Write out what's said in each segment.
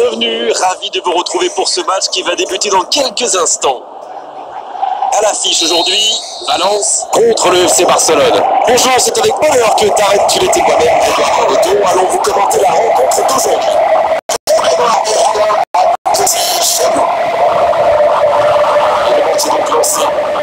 bienvenue, ravi de vous retrouver pour ce match qui va débuter dans quelques instants. À l'affiche aujourd'hui, Valence contre le FC Barcelone. Bonjour, c'est avec bonheur que t'arrêtes, tu l'étais toi-même, Grégoire Retour. Allons vous commenter la rencontre d'aujourd'hui. Le match est donc lancé.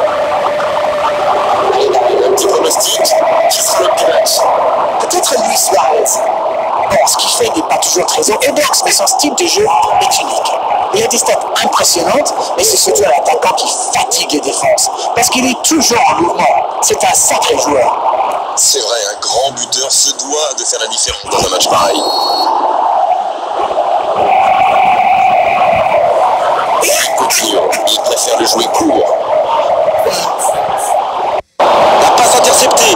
Un petit pronostic, qui sera le petit match? Peut-être Luis Suarez. Bon, ce qu'il fait n'est pas toujours très orthodoxe, mais son style de jeu est unique. Il a des stats impressionnantes, mais c'est surtout un attaquant qui fatigue les défenses, parce qu'il est toujours en mouvement. C'est un sacré joueur. C'est vrai, un grand buteur se doit de faire la différence dans un match pareil. Coutinho, il préfère le jouer court. La passe interceptée.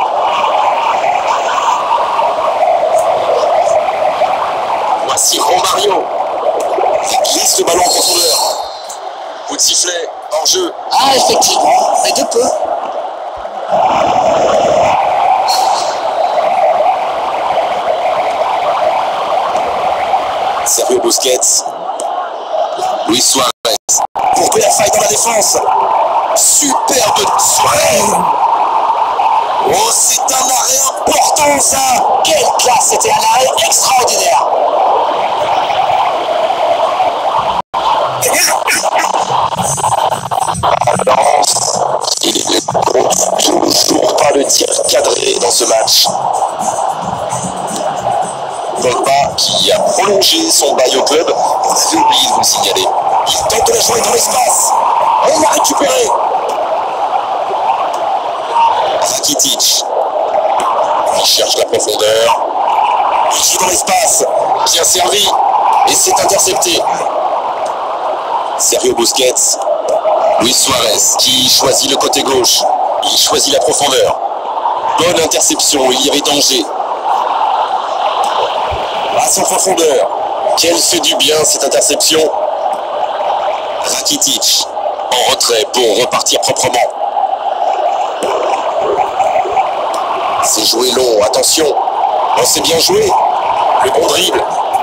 Voici Romario. Il glisse le ballon en profondeur. Coup de sifflet, hors jeu. Ah, effectivement, mais de peu. Sergio Busquets. Luis Suarez. Pour que la faille dans la défense. Superbe Suarez. Oh, c'est un arrêt important ça. Quelle classe, c'était un arrêt extraordinaire. Il ne compte toujours pas le tir cadré dans ce match. Pogba qui a prolongé son bail au club. On avait oublié de vous le signaler. Il tente de la jouer dans l'espace. On l'a récupéré. Rakitic. Il cherche la profondeur. Il joue dans l'espace. Bien servi. Et c'est intercepté. Sergio Busquets. Luis Suarez qui choisit le côté gauche. Il choisit la profondeur. Bonne interception, il y avait danger. Passe en profondeur. Quelle fait du bien cette interception. Rakitic en retrait pour repartir proprement. C'est joué long, attention. Oh, c'est bien joué. Le bon dribble.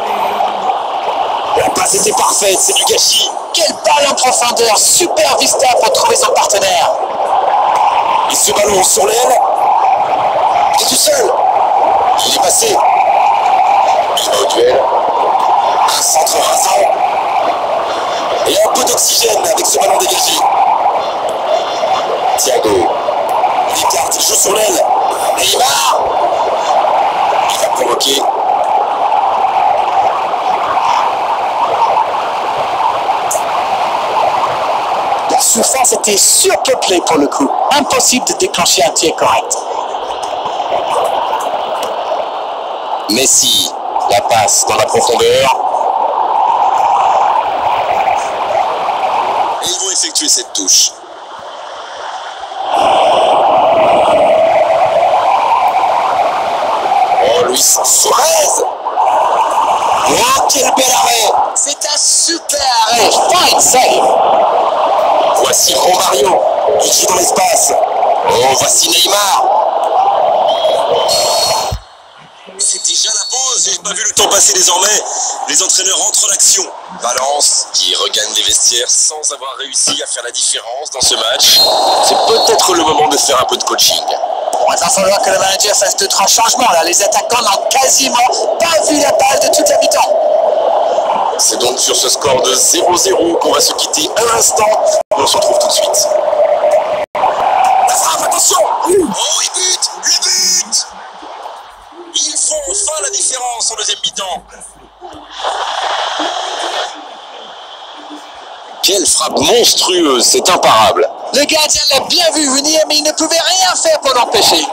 La passe était parfaite, c'est du gâchis. Quelle balle en profondeur, super vista pour trouver son partenaire. Et ce ballon sur l'aile, il est tout seul. Il est passé. Il va au duel. Un centre rasant. Et un peu d'oxygène avec ce ballon dégagé. Thiago. Il écarte, il joue sur l'aile. Neymar. Il va provoquer. La surface était surpeuplée pour le coup. Impossible de déclencher un tir correct. Messi, la passe dans la profondeur. Et ils vont effectuer cette touche. Oh, Luis Suarez. Oh, quel bel arrêt. C'est un super arrêt. Fine save. Voici Romario. Il joue dans l'espace. Oh, voici Neymar. C'est déjà la pause. J'ai pas vu le temps passer désormais. Les entraîneurs entrent en action. Valence qui regagne les vestiaires sans avoir réussi à faire la différence dans ce match. C'est peut-être le moment de faire un peu de coaching. Bon, il va falloir que le manager fasse 2-3 changements. Là, les attaquants n'ont quasiment pas vu la balle de toute la mi-temps. C'est donc sur ce score de 0-0 qu'on va se quitter un instant. On se retrouve tout de suite. La frappe, attention. Oh, il bute. Le but. Ils font enfin la différence en deuxième mi-temps. Quelle frappe monstrueuse, c'est imparable. Le gardien l'a bien vu venir, mais il ne pouvait rien faire pour l'empêcher.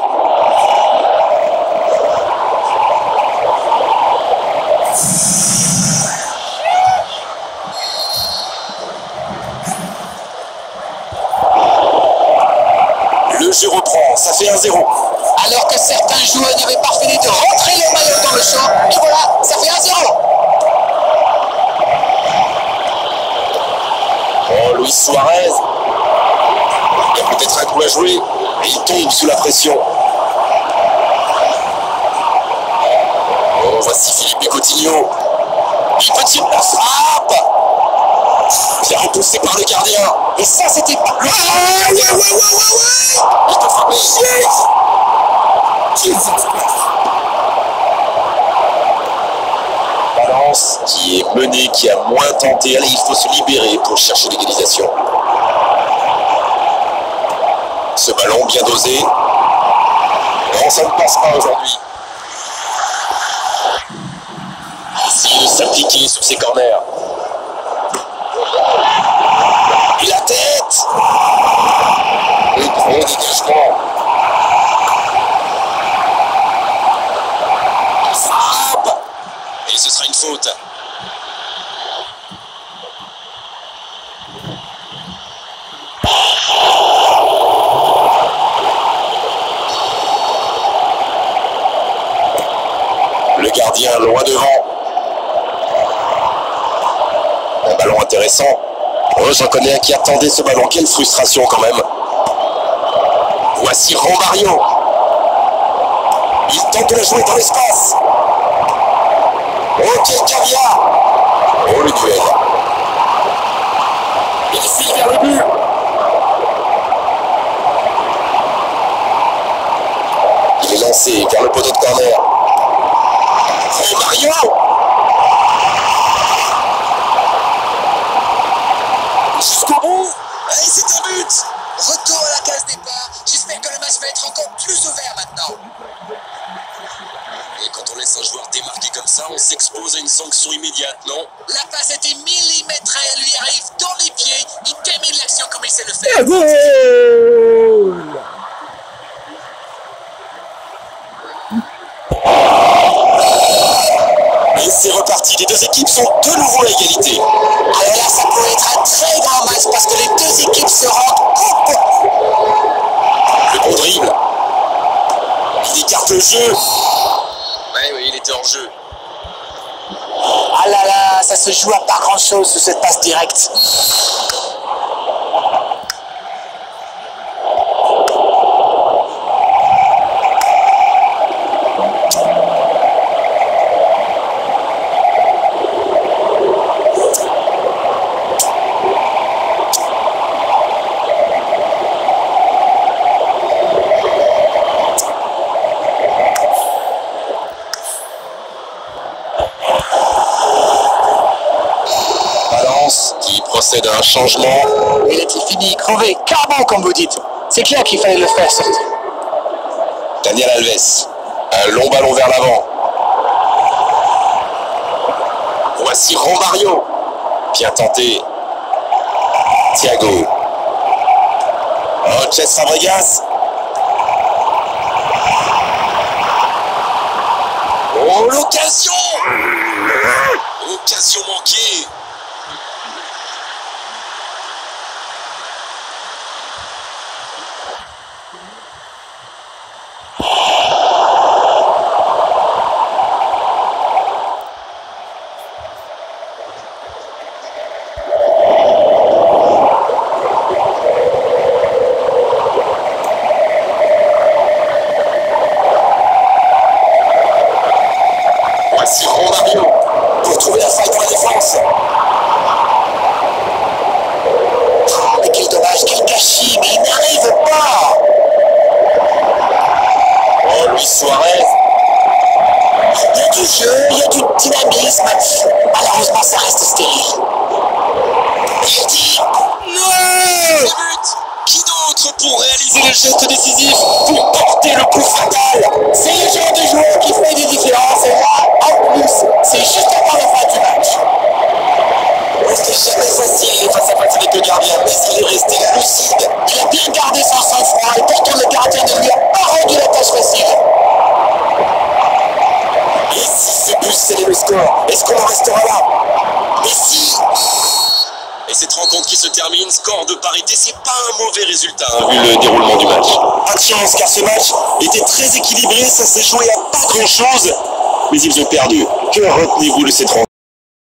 Le jeu reprend, ça fait 1-0. Alors que certains joueurs n'avaient pas fini de rentrer le maillot dans le champ, et voilà, ça fait 1-0. Oh, Luis Suarez. Il y a peut-être un coup à jouer, et il tombe sous la pression. Oh, voici Philippe Coutinho. Il Petit la frappe. Bien repoussé par le gardien. Et ça, c'était pas... Ouais. Il peut frapper. Valence qui est mené, qui a moins tenté. Allez, il faut se libérer pour chercher l'égalisation. Ce ballon bien dosé. Non, ça ne passe pas aujourd'hui. Essayer de s'appliquer sur ses corners. Et la tête. Le gros dégagement. Il frappe. Et ce sera une faute. Le gardien loin devant. Un ballon intéressant. Oh, j'en connais un qui attendait ce ballon. Quelle frustration quand même. Voici Romario. Il tente de la jouer dans l'espace. Oh, quel caviar. Oh, le duel. Il file vers le but. Il est lancé vers le poteau de corner. Romario. Jusqu'au bout. Et c'est un but. Retour à la case départ. J'espère que le match va être encore plus ouvert maintenant. Et quand on laisse un joueur démarquer comme ça, on s'expose à une sanction immédiate, non? La passe était millimétrée, elle lui arrive dans les pieds. Il termine l'action comme il sait le faire. Et c'est reparti, les deux équipes sont de nouveau à égalité. Alors là, ça pourrait être un très grand match parce que les deux équipes se rendent compte. Le bon dribble. Il écarte le jeu. Oui, il était en jeu. Ah là là, ça se joue à pas grand chose sous cette passe directe. Qui procède à un changement. Il était fini, crevé, carbone comme vous dites. C'est clair qu'il fallait le faire sortir. Daniel Alves. Un long ballon vers l'avant. Voici Romario. Bien tenté. Thiago. Oh, Cesc Fabregas. Oh, l'occasion. Occasion manquée. Voici Romario pour trouver la faille dans la défense. Mais quel dommage, quel gâchis, mais il n'arrive pas. Oh, Luis Suarez. Il y a du jeu, il y a du dynamisme. Malheureusement, ça reste stérile. Il dit Le but. Qui d'autre pour réaliser le geste décisif, pour porter le coup fatal? c'est le genre de joueur qui fait des différences. Et là, en plus, c'est juste avant la fin du match. C'était jamais facile face à face avec le gardien, mais il est resté lucide. Il a bien gardé son sang-froid et pourtant le gardien ne lui a pas rendu la tâche facile. Et si ce but scellait le score, est-ce qu'on en restera là? Et si? Et cette rencontre qui se termine, score de parité, c'est pas un mauvais résultat, hein, vu le déroulement du match. Pas de chance, car ce match était très équilibré, ça s'est joué à pas grand chose, mais ils ont perdu. Que retenez-vous de cette rencontre?